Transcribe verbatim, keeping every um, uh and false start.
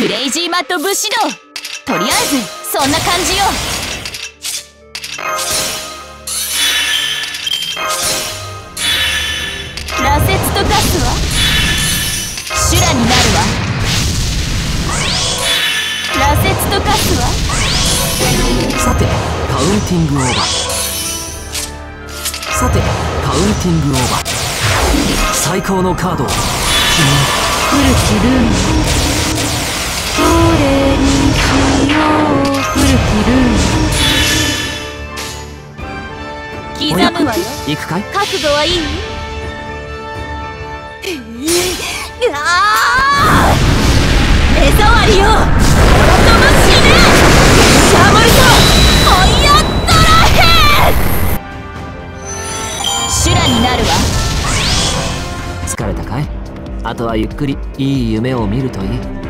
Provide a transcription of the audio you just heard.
クレイジーマット武士道。とりあえずそんな感じよ。羅刹と化すわ。修羅になるわ。羅刹と化すわ。 さてカウンティングオーバー。さてカウンティングオーバー。最高のカードを君古きルーム。どれにしよう。古きルーム。刻むわよ。 行くかい。 覚悟はいい？うわあ！目障りよ。とも死ね。シャーモルトホイヤットラヘン。修羅になるわ。 疲れたかい。あとはゆっくりいい夢を見るといい。